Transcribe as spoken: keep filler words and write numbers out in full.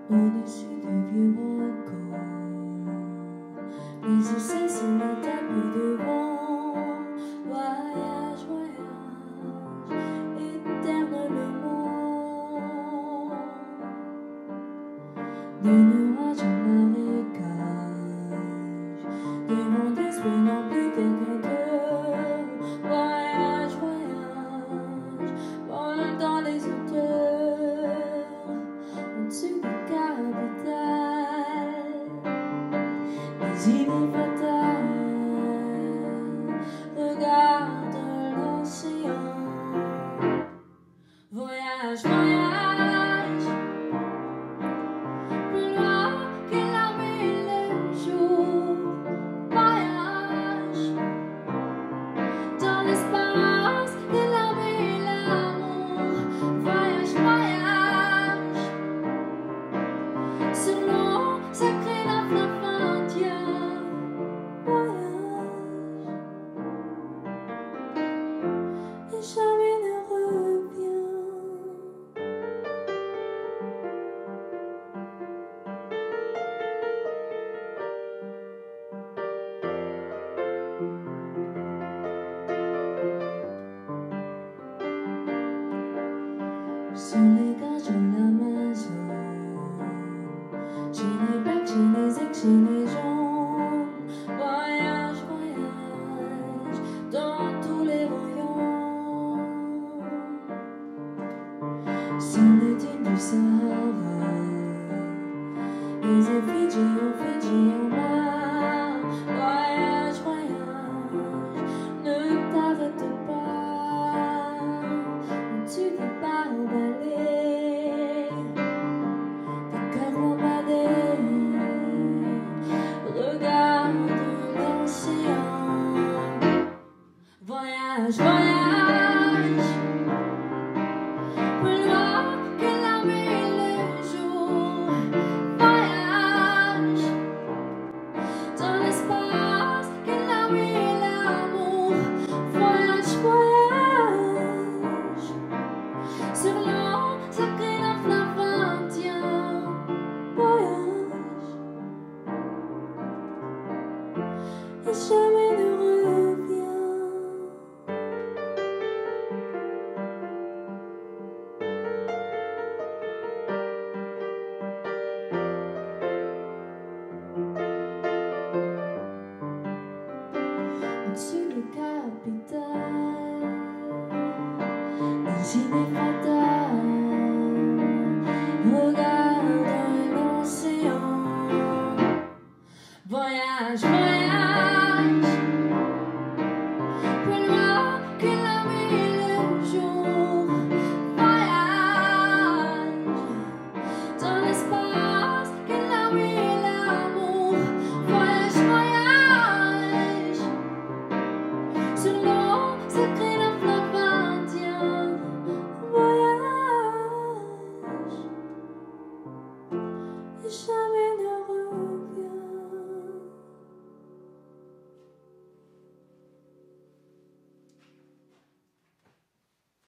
Au-dessus des vieux volcans, les océans sur le tapis de vent. Voyage, voyage, éternellement. De nuages en marécage, de vents d'esprit remplis de grandeur. Voyage, voyage, vole dans les hauteurs, au-dessus des capitales, les idées fatales. Regarde l'océan. Voyage, voyage, plus loin que la nuit et le jour. Voyage dans l'espace de la vie et l'amour. Voyage, voyage sur l'eau sacrée d'un fleuve indien. Voyage et jamais ne revient. Sur les gorges de l'Amazone, chez les Blacks, chez les ex, chez les jaunes. Voyage, voyage dans tous les royaumes. Sur les dunes du Sahara, les îles Fidji, au Fidji en bas. Voyage, voyage, ne t'arrête pas, au-dessus des barbelés, des cœurs bombardés. Regarde l'océan. Voyage, voyage, plus loin que la nuit et le jour. Voyage dans l'espace que la nuit et l'amour. Voyage, voyage sur l'eau sacrée d'un fleuve indien. Voyage et jamais ne revient. Au-dessus des capitales, les idées